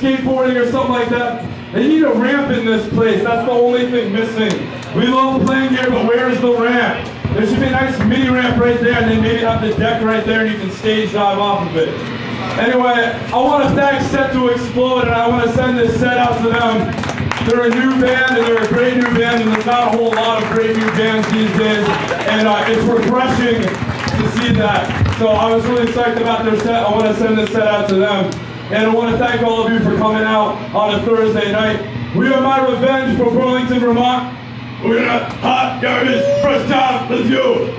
skateboarding or something like that, they need a ramp in this place. That's the only thing missing. We love playing here, but where's the ramp? There should be a nice mini ramp right there, and then maybe have the deck right there, and you can stage dive off of it. Anyway, I want to thank Set to Explode, and I want to send this set out to them. They're a new band, and they're a great new band, and there's not a whole lot of great new bands these days, and it's refreshing to see that. So I was really psyched about their set. I want to send this set out to them. And I want to thank all of you for coming out on a Thursday night. We are My Revenge from Burlington, Vermont. We're gonna hot garbage, first time, let's go.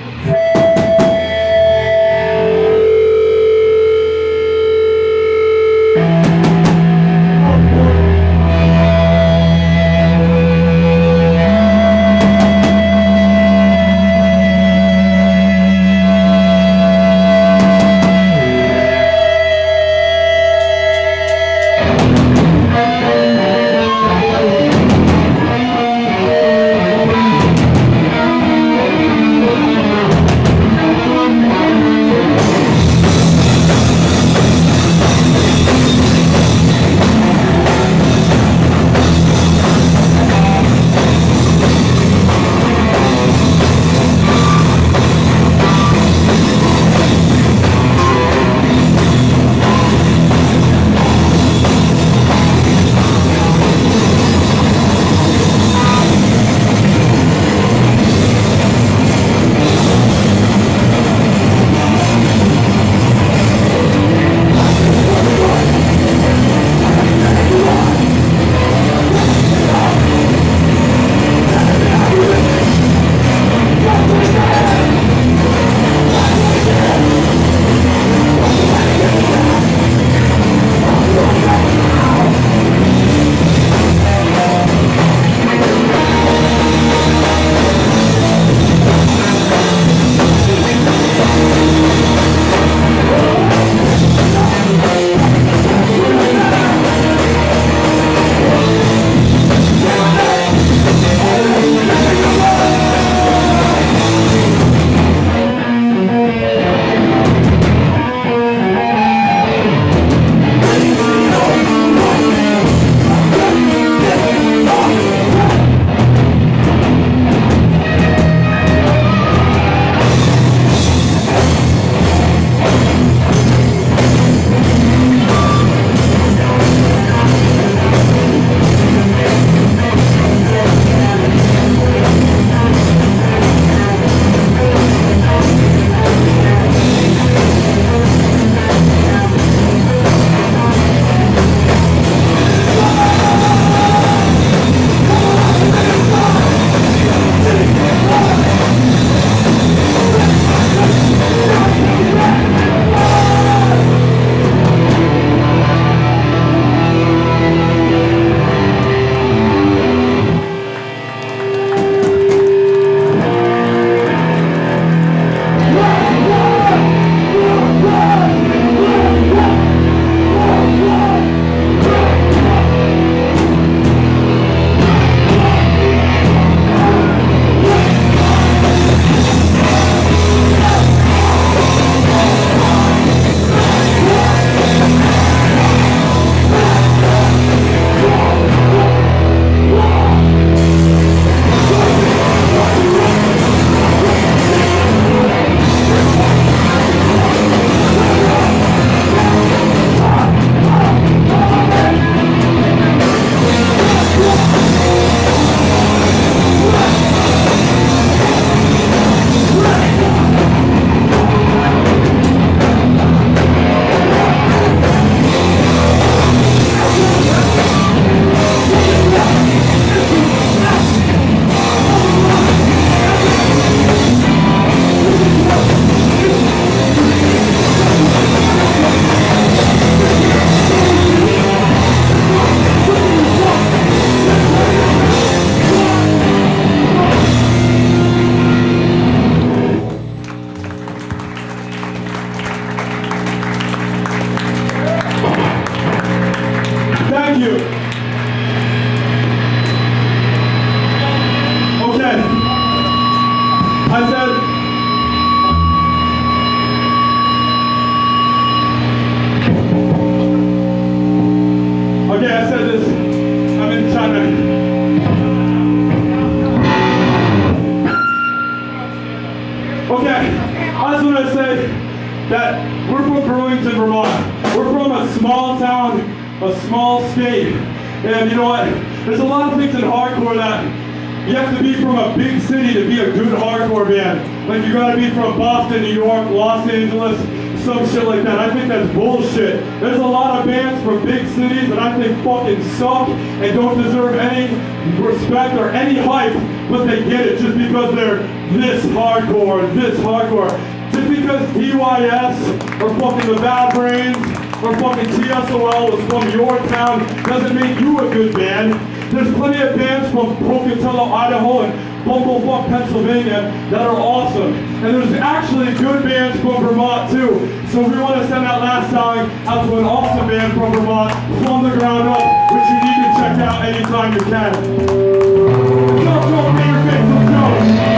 a small state. And you know what? There's a lot of things in hardcore that you have to be from a big city to be a good hardcore band. Like you gotta be from Boston, New York, Los Angeles, some shit like that. I think that's bullshit. There's a lot of bands from big cities that I think fucking suck and don't deserve any respect or any hype, but they get it just because they're this hardcore, this hardcore. Just because DYS or fucking the Bad Brains or fucking TSOL was from your town doesn't make you a good band. There's plenty of bands from Pocatello, Idaho and Bumblefuck, Pennsylvania that are awesome. And there's actually good bands from Vermont too. So we want to send that last song out to an awesome band from Vermont, From the Ground Up, which you need to check out anytime you can. Let's go, pay your face, let's go.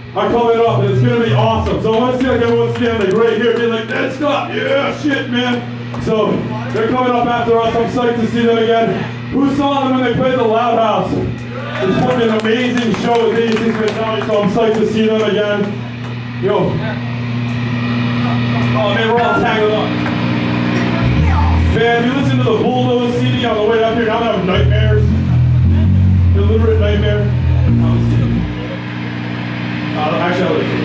are coming up, and it's gonna be awesome. So I want to see like everyone stand like right here, be like, that's stop, yeah, shit, man. So they're coming up after us. I'm psyched to see them again. Who saw them when they played the Loud House? It's fucking an amazing show with these things right now, so I'm psyched to see them again. Yo. Oh man, we're all tagging up. Man, you listen to the Bulldoze CD on the way up here, now I'm having nightmares. Deliberate nightmare. Actually, I'll let you.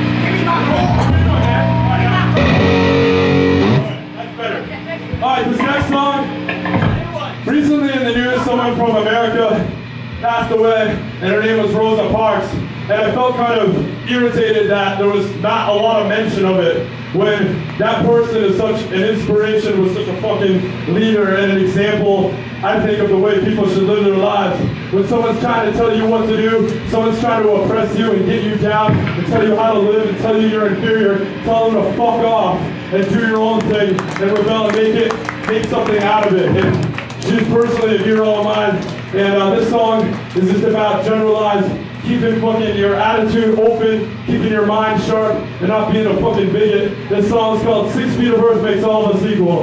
That's better. Alright, this next song. Recently in the news, someone from America passed away, and her name was Rosa Parks. And I felt kind of irritated that there was not a lot of mention of it when that person is such an inspiration, was such a fucking leader and an example, I think, of the way people should live their lives. When someone's trying to tell you what to do, someone's trying to oppress you and get you down and tell you how to live and tell you you're inferior, tell them to fuck off and do your own thing and rebel and make something out of it. And she's personally a hero of mine. And this song is just about generalized keeping fucking your attitude open, keeping your mind sharp, and not being a fucking bigot. This song is called 6 Feet of Earth Makes All of Us Equal.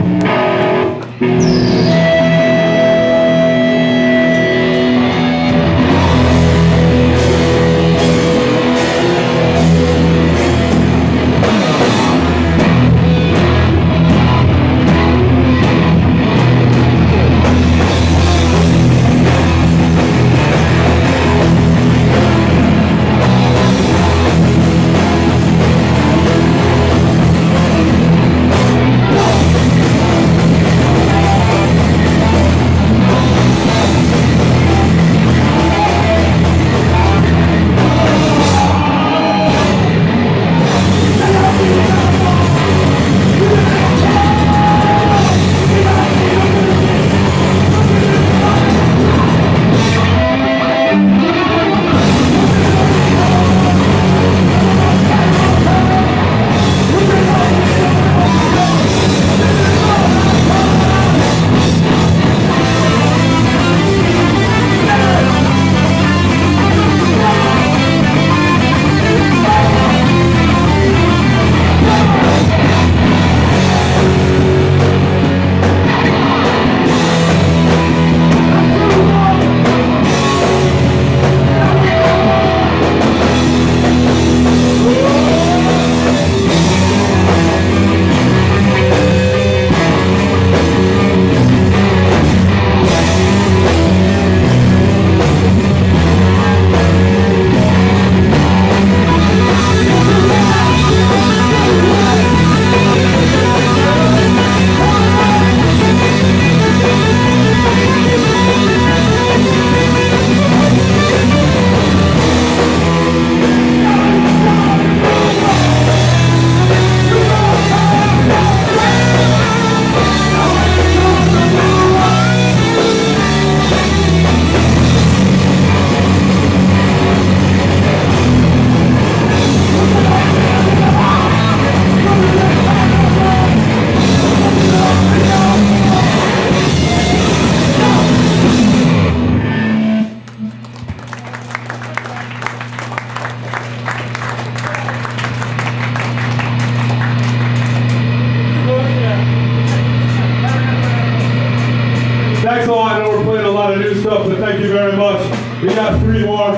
Thanks a lot. I know we're playing a lot of new stuff, but thank you very much. We got 3 more.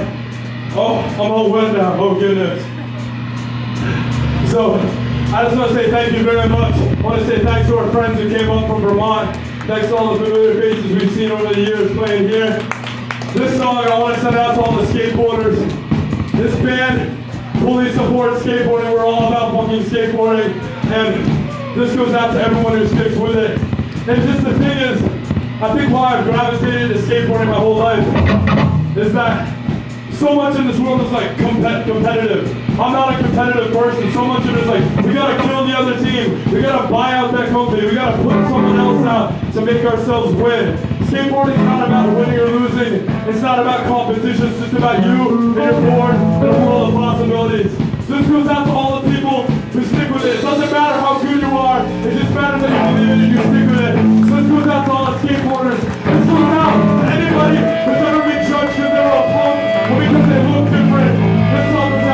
Oh, I'm all wet now. Oh, goodness. So, I just want to say thank you very much. I want to say thanks to our friends who came up from Vermont. Thanks to all the familiar faces we've seen over the years playing here. This song I want to send out to all the skateboarders. This band fully supports skateboarding. We're all about fucking skateboarding. And this goes out to everyone who sticks with it. And just the thing is, I think why I've gravitated to skateboarding my whole life is that so much in this world is like competitive. I'm not a competitive person. So much of it is like, we gotta kill the other team. We gotta buy out that company. We gotta put someone else out to make ourselves win. Skateboarding is not about winning or losing. It's not about competition. It's just about you and your board and a world of possibilities. So this goes out to all the people who stick with it. It doesn't matter how good you are. It just matters that you believe in it and you stick with it. So this goes out to all the skateboarders. This goes out to anybody who's ever been judged because they were a punk or because they look different. This song goes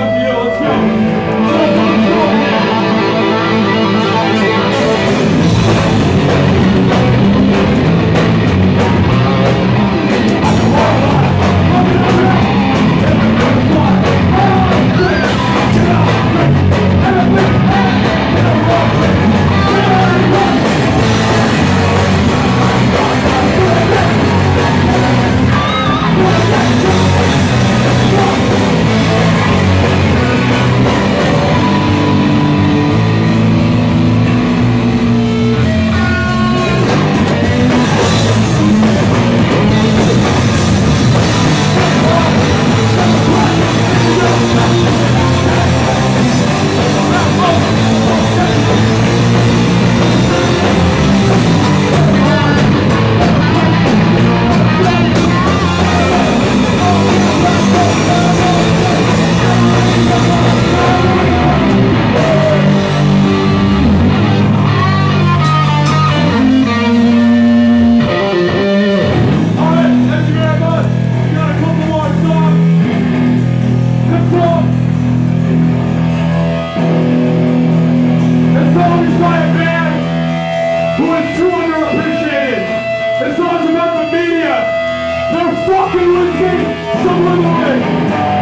who is too underappreciated. This song's about the media. They're fucking with me subliminally.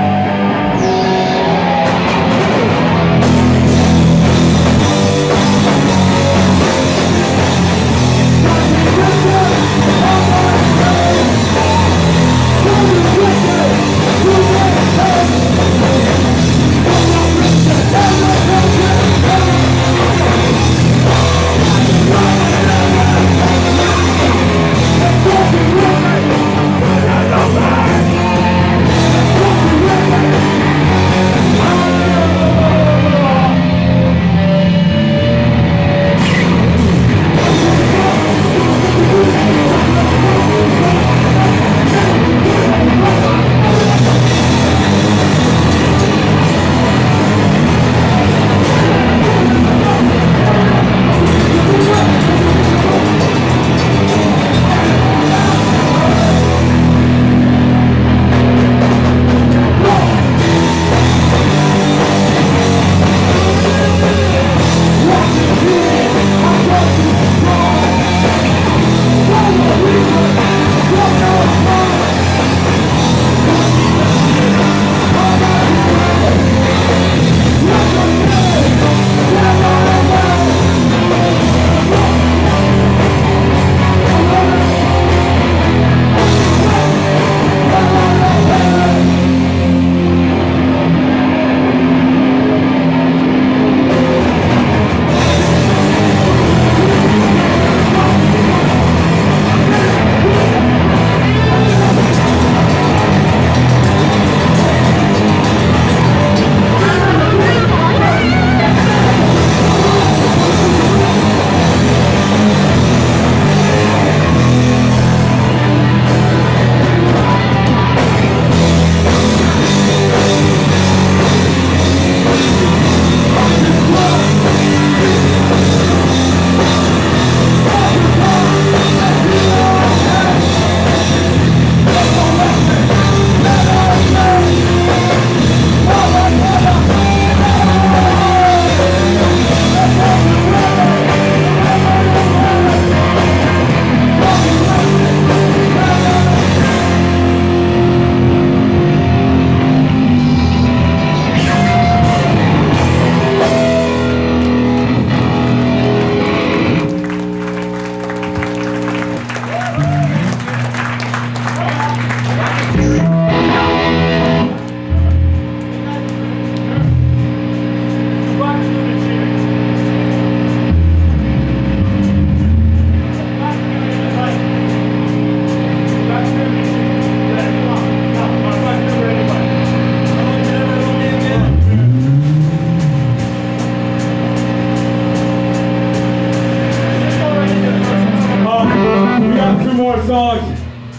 Songs.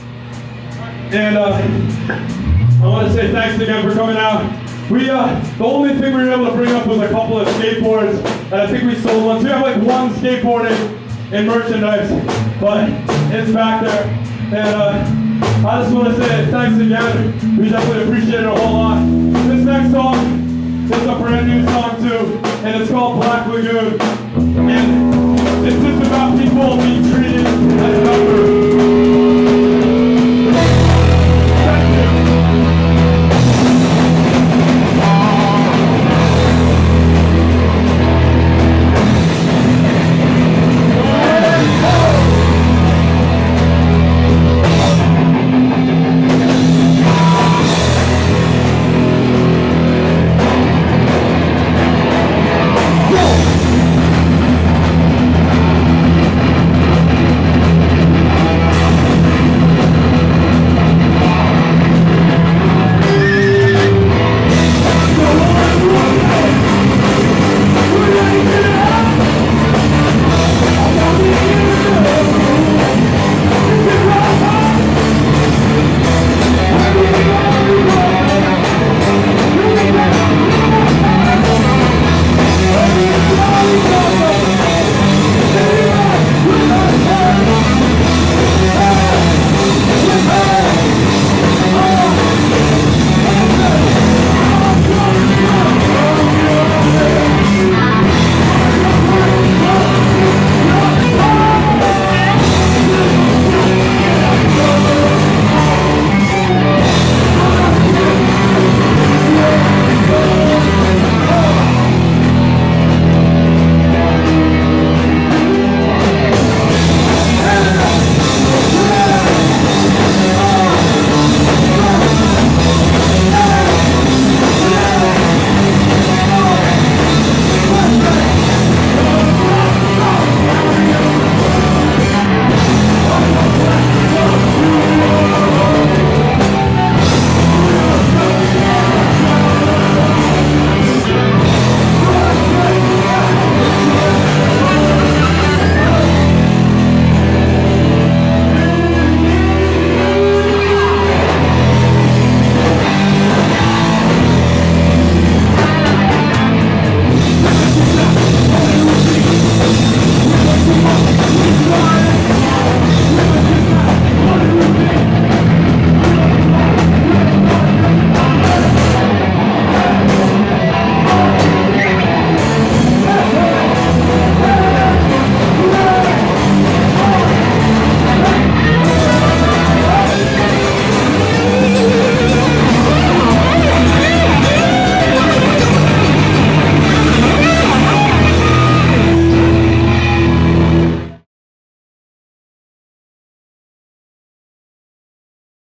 And I want to say thanks again for coming out. The only thing we were able to bring up was a couple of skateboards, and I think we sold one. So we have like one skateboard in merchandise, but it's back there. And I just want to say thanks again. We definitely appreciate it a whole lot. This next song is a brand new song too, and it's called Black Lagoon. And